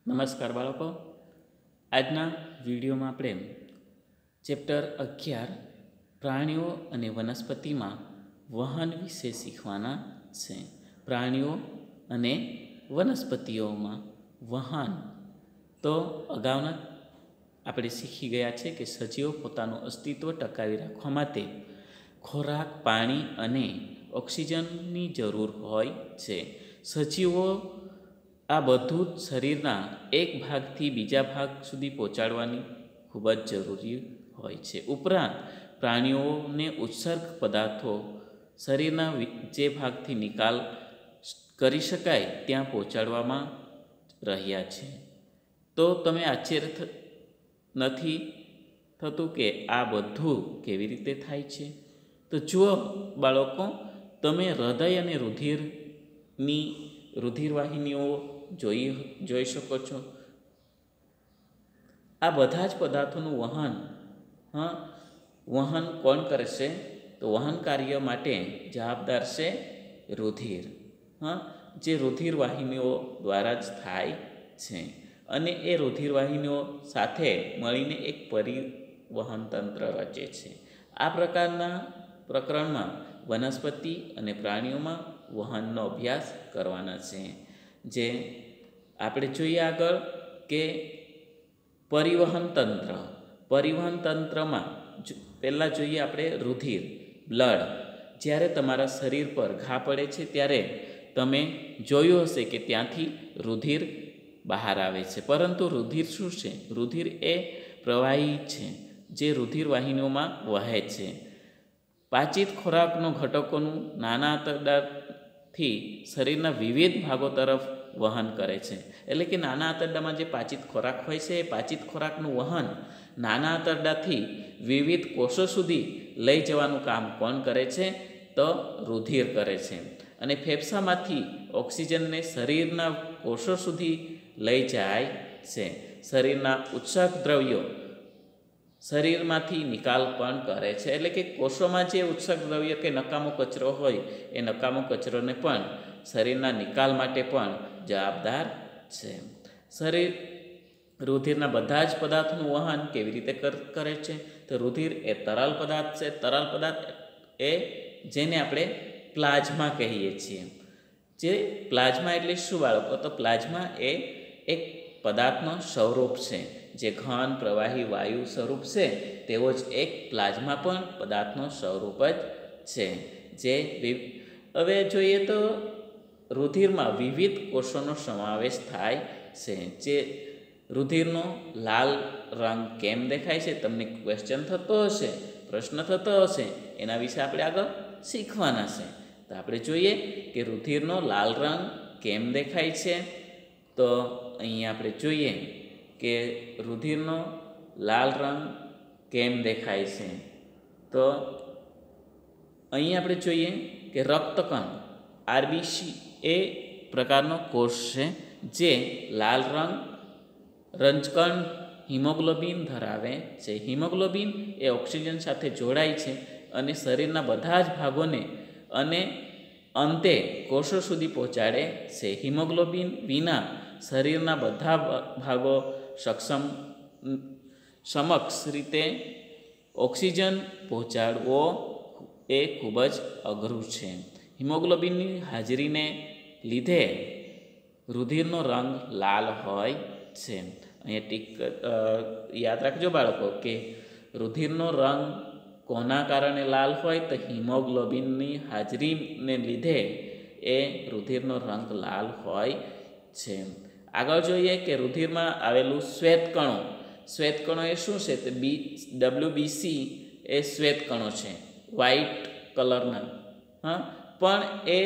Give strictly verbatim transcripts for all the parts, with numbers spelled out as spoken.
નમસ્કાર બાળકો, આજના વિડીયોમાં આપણે ચેપ્ટર અગિયાર પ્રાણીઓ અને વનસ્પતિમાં વહન વિશે શીખવાના છે. પ્રાણીઓ અને વનસ્પતિઓમાં વહન તો અગાઉના આપણે શીખી ગયા છે કે સજીવો પોતાનું અસ્તિત્વ ટકાવી રાખવા માટે ખોરાક, પાણી અને ઓક્સિજનની જરૂર હોય છે. સજીવો આ બધું જ શરીરના એક ભાગથી બીજા ભાગ સુધી પહોંચાડવાની ખૂબ જ જરૂરી હોય છે. ઉપરાંત પ્રાણીઓને ઉત્સર્ગ પદાર્થો શરીરના જે ભાગથી નિકાલ કરી શકાય ત્યાં પહોંચાડવામાં રહ્યા છે. તો તમે આશ્ચર્ય નથી થતું કે આ બધું કેવી રીતે થાય છે? તો જુઓ બાળકો, તમે હૃદય અને રુધિરની રુધિરવાહિનીઓ જોઈ જોઈ શકો છો. આ બધા જ પદાર્થોનું વહન હા વહન કોણ કરે છે? તો વહન કાર્ય માટે જવાબદાર છે રુધિર. હા જે રુધિરવાહિનીઓ દ્વારા જ થાય છે અને એ રુધિરવાહિનીઓ સાથે મળીને એક પરિવહન તંત્ર રચે છે. આ પ્રકારના પ્રકરણમાં વનસ્પતિ અને પ્રાણીઓમાં વહનનો અભ્યાસ કરવાના છે. જે આપણે જોઈએ આગળ કે પરિવહન તંત્ર. પરિવહન તંત્રમાં પહેલાં જોઈએ આપણે રુધિર, બ્લડ. જ્યારે તમારા શરીર પર ઘા પડે છે ત્યારે તમે જોયું હશે કે ત્યાંથી રુધિર બહાર આવે છે. પરંતુ રુધિર શું છે? રુધિર એ પ્રવાહી છે જે રુધિર વાહિનીઓમાં વહે છે. પાચિત ખોરાકનો ઘટકોનું નાના આંતરડાથી શરીરના વિવિધ ભાગો તરફ વહન કરે છે. એટલે કે નાના આંતરડામાં જે પાચિત ખોરાક હોય છે એ પાચિત ખોરાકનું વહન નાના આંતરડાથી વિવિધ કોષો સુધી લઈ જવાનું કામ કોણ કરે છે? તો રુધિર કરે છે. અને ફેફસામાંથી ઓક્સિજનને શરીરના કોષો સુધી લઈ જાય છે. શરીરના ઉત્સર્ગ દ્રવ્યો શરીરમાંથી નિકાલ પણ કરે છે. એટલે કે કોષોમાં જે ઉત્સર્ગ દ્રવ્ય કે નકામો કચરો હોય એ નકામો કચરોને પણ શરીરના નિકાલ માટે પણ જવાબદાર છે. શરીર રુધિરના બધા જ પદાર્થનું વહન કેવી રીતે કરે છે? તો રુધિર એ તરલ પદાર્થ છે. તરલ પદાર્થ એ જેને આપણે પ્લાઝમા કહીએ છીએ. જે પ્લાઝમા એટલે શું બાળકો? તો પ્લાઝમા એ એક પદાર્થનો સ્વરૂપ છે. જે ઘન, પ્રવાહી, વાયુ સ્વરૂપ છે તેવો જ એક પ્લાઝમા પણ પદાર્થનો સ્વરૂપ જ છે. જે હવે જોઈએ તો રુધિરમાં વિવિધ કોષોનો સમાવેશ થાય છે. જે રુધિરનો લાલ રંગ કેમ દેખાય છે? તમને ક્વેશ્ચન થતો હશે, પ્રશ્ન થતો હશે. એના વિશે આપણે આગળ શીખવાના છે. તો આપણે જોઈએ કે રુધિરનો લાલ રંગ કેમ દેખાય છે. તો અહીંયા આપણે જોઈએ કે રુધિરનો લાલ રંગ કેમ દેખાય છે. તો અહીં આપણે જોઈએ કે રક્તકણ આરબીસી એ પ્રકારનો કોષ છે જે લાલ રંગ રંજકણ હિમોગ્લોબિન ધરાવે છે. હિમોગ્લોબિન એ ઓક્સિજન સાથે જોડાય છે અને શરીરના બધા જ ભાગોને અને અંતે કોષો સુધી પહોંચાડે છે. હિમોગ્લોબિન વિના શરીરના બધા ભાગો સક્ષમ સમક્ષ રીતે ઓક્સિજન પહોંચાડવો એ ખૂબ જ અઘરું છે. હિમોગ્લોબિનની હાજરીને લીધે રુધિરનો રંગ લાલ હોય છે. અહીંયા ટીક યાદ રાખજો બાળકો કે રુધિરનો રંગ કોના કારણે લાલ હોય? તો હિમોગ્લોબિનની હાજરીને લીધે એ રુધિરનો રંગ લાલ હોય છે. આગળ જોઈએ કે રુધિરમાં આવેલું શ્વેતકણો. શ્વેતકણો એ શું છે? તો બી ડબલ્યુબીસી એ શ્વેતકણો છે, વ્હાઇટ કલરના. હા પણ એ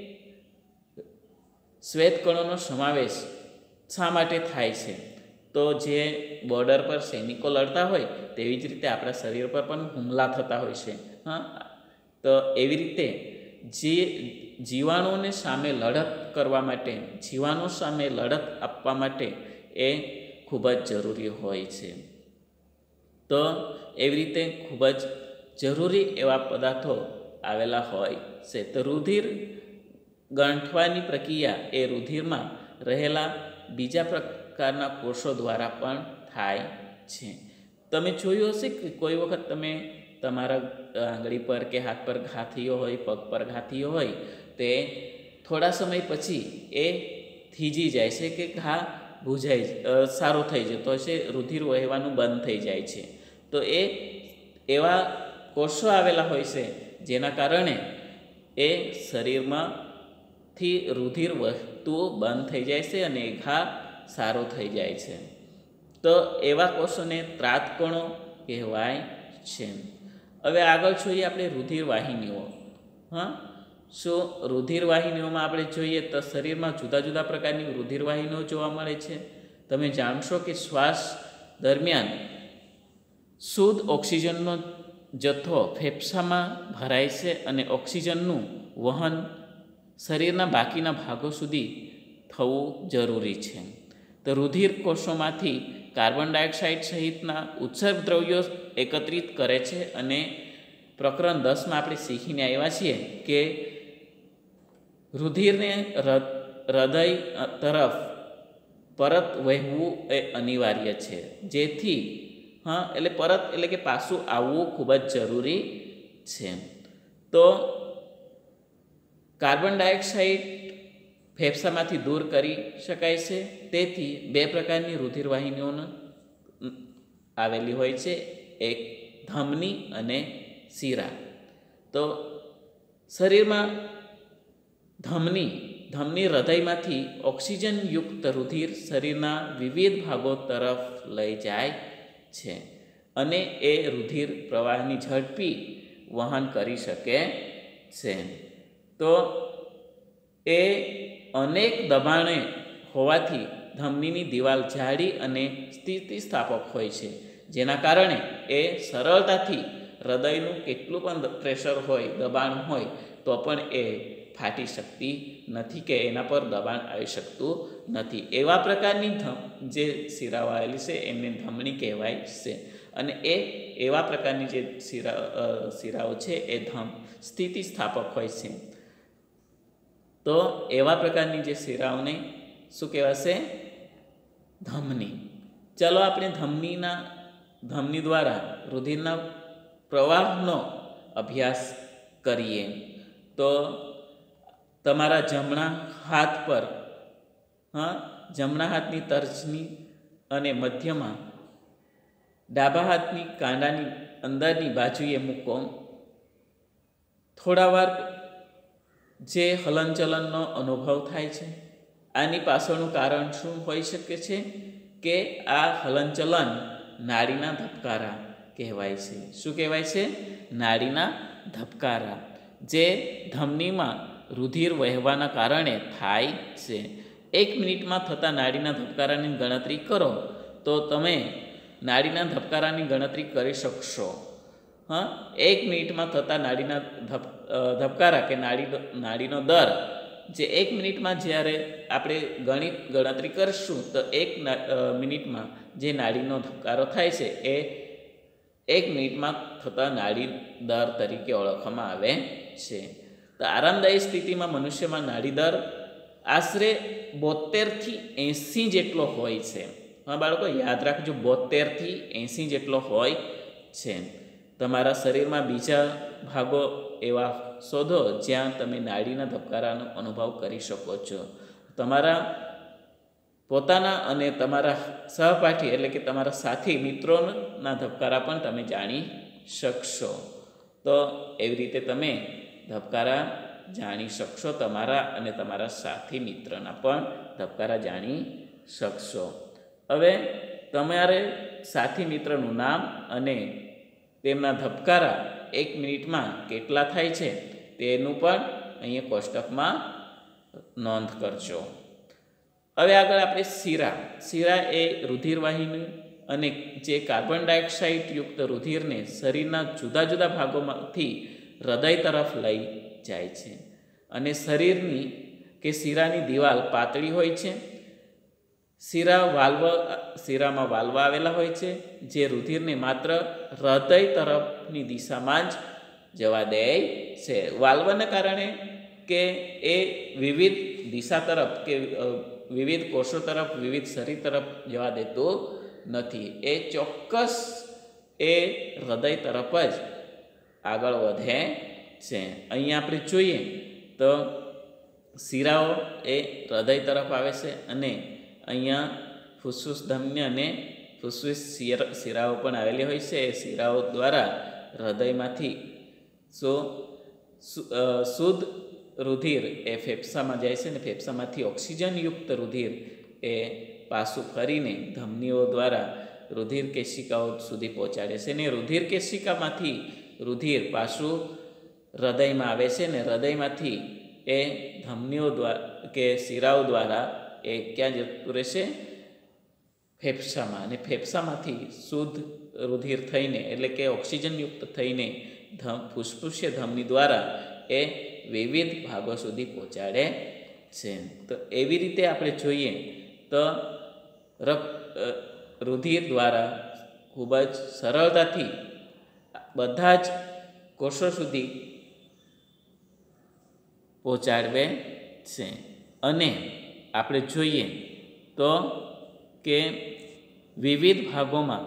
શ્વેતકણોનો સમાવેશ શા માટે થાય છે? તો જે બોર્ડર પર સૈનિકો લડતા હોય તેવી જ રીતે આપણા શરીર પર પણ હુમલા થતા હોય છે. હા તો એવી રીતે જે જીવાણુઓને સામે લડત કરવા માટે, જીવાણુ સામે લડત આપવા માટે એ ખૂબ જ જરૂરી હોય છે. તો એવી રીતે ખૂબ જ જરૂરી એવા પદાર્થો આવેલા હોય છે. તો રુધિર ગંઠવાની પ્રક્રિયા એ રુધિરમાં રહેલા બીજા પ્રકારના કોષો દ્વારા પણ થાય છે. તમે જોયું હશે કે કોઈ વખત તમે તમારા આંગળી પર કે હાથ પર ઘા થયો હોય, પગ પર ઘા થયો હોય, તે થોડા સમય પછી એ થીજી જાય છે કે ઘા ભૂજાઈ સારો થઈ જતો હશે, રુધિર વહેવાનું બંધ થઈ જાય છે. તો એ એવા કોષો આવેલા હોય છે જેના કારણે એ શરીરમાંથી રુધિર વહેતું બંધ થઈ જાય છે અને એ ઘા સારો થઈ જાય છે. તો એવા કોષોને ત્રાતકણો કહેવાય છે. હવે આગળ જોઈએ આપણે રુધિર વાહિનીઓ. હા, શું રુધિર વાહિનીઓમાં આપણે જોઈએ તો શરીરમાં જુદા જુદા પ્રકારની રુધિર વાહિનીઓ જોવા મળે છે. તમે જાણશો કે શ્વાસ દરમિયાન શુદ્ધ ઓક્સિજનનો જથ્થો ફેફસામાં ભરાય છે અને ઓક્સિજનનું વહન શરીરના બાકીના ભાગો સુધી થવું જરૂરી છે. તો રુધિર કોષોમાંથી કાર્બન ડાયોક્સાઇડ સહિતના ઉત્સર્ગ દ્રવ્યો એકત્રિત કરે છે અને પ્રકરણ દસમાં આપણે શીખીને આવ્યા છીએ કે રુધિરને હૃદય તરફ પરત વહેવું એ અનિવાર્ય છે. જેથી હા એટલે પરત એટલે કે પાછું આવવું ખૂબ જ જરૂરી છે. તો કાર્બન ડાયોક્સાઇડ ફેફસામાંથી દૂર કરી શકાય છે. તેથી બે પ્રકારની રુધિર વાહિનીઓ આવેલી હોય છે, એક ધમની અને શિરા. તો શરીરમાં ધમની ધમની હૃદયમાંથી ઓક્સિજનયુક્ત રુધિર શરીરના વિવિધ ભાગો તરફ લઈ જાય છે અને એ રુધિર પ્રવાહની ઝડપી વહન કરી શકે છે. તો એ અનેક દબાણે હોવાથી ધમનીની દિવાલ જાડી અને સ્થિતિસ્થાપક હોય છે, જેના કારણે એ સરળતાથી હૃદયનું કેટલું પણ પ્રેશર હોય, દબાણ હોય તો પણ એ ફાટી શકતી નથી કે એના પર દબાણ આવી શકતું નથી. એવા પ્રકારની ધમ જે શિરાઓ આવેલી છે એમને ધમની કહેવાય છે અને એ એવા પ્રકારની જે શિરા શિરાઓ છે એ ધમ સ્થિતિસ્થાપક હોય છે. તો એવા પ્રકારની જે શિરાઓને શું કહેવાશે? ધમની. ચાલો આપણે ધમનીના ધમની દ્વારા રુધિરના પ્રવાહનો અભ્યાસ કરીએ. તો તમારા જમણા હાથ પર હા જમણા હાથની તર્જની અને મધ્યમાં ડાબા હાથની કાંડાની અંદરની બાજુએ મૂકો. થોડા વાર જે હલનચલનનો અનુભવ થાય છે, આની પાછળનું કારણ શું હોઈ શકે છે કે આ હલનચલન નાડીના ધબકારા કહેવાય છે. શું કહેવાય છે? નાડીના ધબકારા, જે ધમનીમાં રુધિર વહેવાના કારણે થાય છે. એક મિનિટમાં થતા નાડીના ધબકારાની ગણતરી કરો તો તમે નાડીના ધબકારાની ગણતરી કરી શકશો. હા, એક મિનિટમાં થતા નાડીના ધબ ધબકારા કે નાડી નાડીનો દર, જે એક મિનિટમાં જ્યારે આપણે ગણિત ગણતરી કરીશું તો એક મિનિટમાં જે નાડીનો ધબકારો થાય છે એ એક મિનિટમાં થતા નાડી દર તરીકે ઓળખવામાં આવે છે. તો આરામદાયી સ્થિતિમાં મનુષ્યમાં નાડી દર આશરે બોતેરથી એંસી જેટલો હોય છે. હા બાળકો, યાદ રાખજો, બોતેરથી એંસી જેટલો હોય છે. તમારા શરીરમાં બીજા ભાગો એવા શોધો જ્યાં તમે નાડીના ધબકારાનો અનુભવ કરી શકો છો. તમારા પોતાના અને તમારા સહપાઠી એટલે કે તમારા સાથી મિત્રોના ધબકારા પણ તમે જાણી શકશો. તો એવી રીતે તમે ધબકારા જાણી શકશો. તમારા અને તમારા સાથી મિત્રના પણ ધબકારા જાણી શકશો. હવે તમારે સાથી મિત્રનું નામ અને તેમના ધબકારા એક મિનિટમાં કેટલા થાય છે તેનું પણ અહીંયા કોષ્ટકમાં નોંધ કરજો. હવે આગળ આપણે શિરા. શિરા એ રુધિરવાહિની અને જે કાર્બન ડાયોક્સાઇડયુક્ત રુધિરને શરીરના જુદા જુદા ભાગોમાંથી હૃદય તરફ લઈ જાય છે અને શરીરની કે શિરાની દિવાલ પાતળી હોય છે. શિરા વાલ્વ શિરામાં વાલ્વ આવેલા હોય છે જે રુધિરને માત્ર હૃદય તરફની દિશામાં જ જવા દે છે. વાલ્વના કારણે કે એ વિવિધ દિશા તરફ કે વિવિધ કોષો તરફ, વિવિધ શરીર તરફ જવા દેતું નથી. એ ચોક્કસ એ હૃદય તરફ જ આગળ વધે છે. અહીંયા આપણે જોઈએ તો શિરાઓ એ હૃદય તરફ આવે છે અને અહીંયા ફુસ્ફુસ ધમની અને ફુસ્ફુસ શિરાઓ પણ આવેલી હોય છે. એ શિરાઓ દ્વારા હૃદયમાંથી સો શુદ્ધ રુધિર એ ફેફસામાં જાય છે અને ફેફસામાંથી ઓક્સિજનયુક્ત રુધિર એ પાછું ફરીને ધમનીઓ દ્વારા રુધિર કેશિકાઓ સુધી પહોંચાડે છે. અને રુધિર કેશિકામાંથી રુધિર પાછું હૃદયમાં આવે છે અને હૃદયમાંથી એ ધમનીઓ દ્વારા કે શિરાઓ દ્વારા એ ક્યાં જતું રહેશે? ફેફસામાં. અને ફેફસામાંથી શુદ્ધ રુધિર થઈને એટલે કે ઓક્સિજનયુક્ત થઈને ધમ ફુસ્ફુસીય ધમની દ્વારા એ વિવિધ ભાગો સુધી પહોંચાડે છે. તો એવી રીતે આપણે જોઈએ તો રક્ત રુધિર દ્વારા ખૂબ જ સરળતાથી બધા જ કોષો સુધી પહોંચાડવે છે. અને આપણે જોઈએ તો કે વિવિધ ભાગોમાં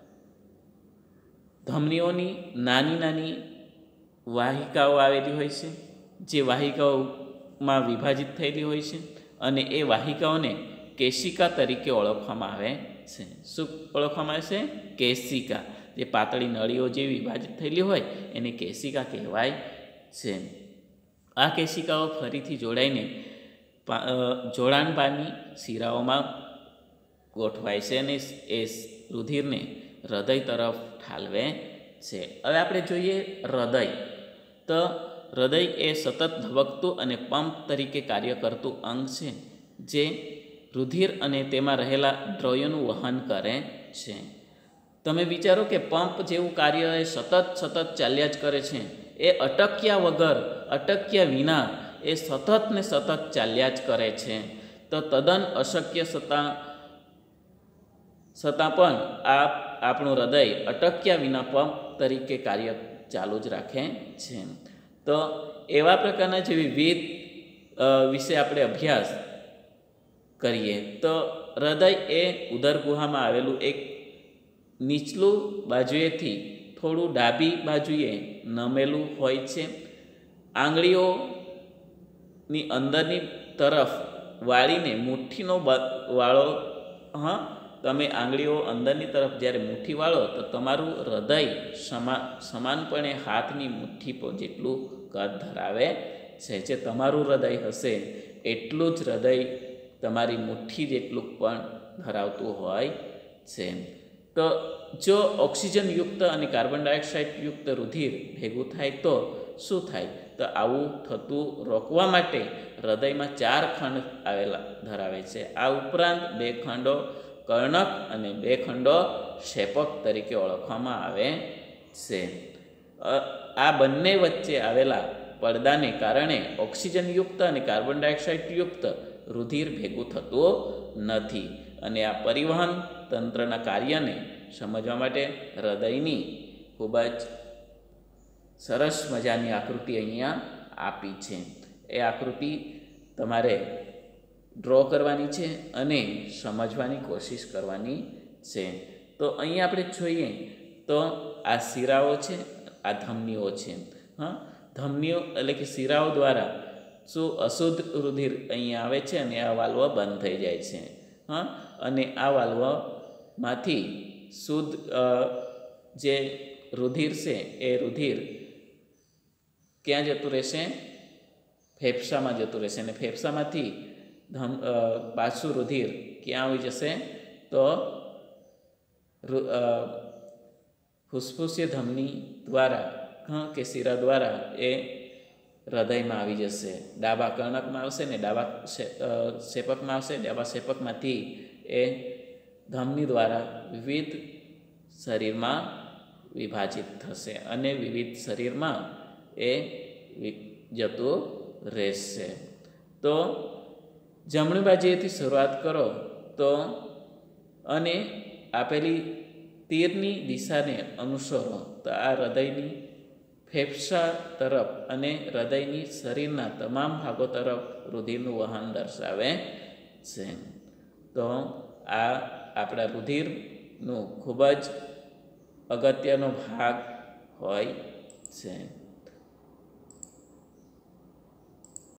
ધમનીઓની નાની નાની વાહિકાઓ આવેલી હોય છે, જે વાહિકાઓમાં વિભાજિત થયેલી હોય છે અને એ વાહિકાઓને કેશિકા તરીકે ઓળખવામાં આવે છે. શું ઓળખવામાં આવે છે? કેશિકા. જે પાતળી નળીઓ જે વિભાજિત થયેલી હોય એને કેશિકા કહેવાય છે. આ કેશિકાઓ ફરીથી જોડાઈને જોડાણ પામી શિરાઓમાં ગોઠવાય છે અને એ રુધિરને હૃદય તરફ ઠાલવે છે. હવે આપણે જોઈએ હૃદય. તો હૃદય એ સતત ધબકતું અને પંપ તરીકે કાર્ય કરતું અંગ છે, જે રુધિર અને તેમાં રહેલા દ્રવ્યોનું વહન કરે છે. તમે વિચારો કે પંપ જેવું કાર્ય એ સતત સતત ચાલ્યા જ કરે છે. એ અટક્યા વગર, અટક્યા વિના એ સતત ને સતત ચાલ્યા જ કરે છે. તો તદ્દન અશક્ય છતાં છતાં પણ આ આપણું હૃદય અટક્યા વિના પંપ તરીકે કાર્ય ચાલુ જ રાખે છે. તો એવા પ્રકારના જે વિવિધ વિશે આપણે અભ્યાસ કરીએ તો હૃદય એ ઉદર ગુહામાં આવેલું એક નીચલું બાજુએથી થોડું ડાબી બાજુએ નમેલું હોય છે. આંગળીઓની અંદરની તરફ વાળીને મુઠ્ઠીનો વાળો હા તમે આંગળીઓ અંદરની તરફ જ્યારે મુઠ્ઠી વાળો તો તમારું હૃદય સમા સમાનપણે હાથની મુઠ્ઠી પર જેટલું કદ ધરાવે છે. જે તમારું હૃદય હશે એટલું જ હૃદય તમારી મુઠ્ઠી જેટલું પણ ધરાવતું હોય છે. તો જો ઓક્સિજનયુક્ત અને કાર્બન ડાયોક્સાઇડયુક્ત રુધિર ભેગું થાય તો શું થાય? તો આવું થતું રોકવા માટે હૃદયમાં ચાર ખંડ આવેલા ધરાવે છે. આ ઉપરાંત બે ખંડો કર્ણક અને બે ખંડો શેપક તરીકે ઓળખવામાં આવે છે. આ બંને વચ્ચે આવેલા પડદાને કારણે ઓક્સિજનયુક્ત અને કાર્બન ડાયોક્સાઇડયુક્ત રુધિર ભેગું થતું નથી. અને આ પરિવહન તંત્રના કાર્યને સમજવા માટે હૃદયની ખૂબ જ સરસ મજાની આકૃતિ અહીંયા આપી છે. એ આકૃતિ તમારે ડ્રો કરવાની છે અને સમજવાની કોશિશ કરવાની છે. તો અહીં આપણે જોઈએ તો આ શિરાઓ છે, આ ધમનીઓ છે. હા, ધમનીઓ એટલે કે શિરાઓ દ્વારા શું અશુદ્ધ રુધિર અહીંયા આવે છે અને આ વાલ્વ બંધ થઈ જાય છે. હા, અને આ વાલ્વમાંથી શુદ્ધ જે રુધિર છે એ રુધિર ક્યાં જતું રહેશે? ફેફસામાં જતું રહેશે. અને ફેફસામાંથી ધમ પાછું રુધિર ક્યાં આવી જશે? તો ફુસ્ફુસીય ધમની દ્વારા હા કે શિરા દ્વારા એ હૃદયમાં આવી જશે. ડાબા કર્ણકમાં આવશે ને ડાબા શેપકમાં આવશે. ડાબા શેપકમાંથી એ ધમની દ્વારા વિવિધ શરીરમાં વિભાજિત થશે અને વિવિધ શરીરમાં એ જતું રહેશે. તો જમણી બાજુએથી શરૂઆત કરો તો અને આપેલી તીરની દિશાને અનુસરો તો આ હૃદયની ફેફસા તરફ અને હૃદયની શરીરના તમામ ભાગો તરફ રુધિરનું વહન દર્શાવે છે. તો આ આપણા રુધિરનો ખૂબ જ અગત્યનો ભાગ હોય છે.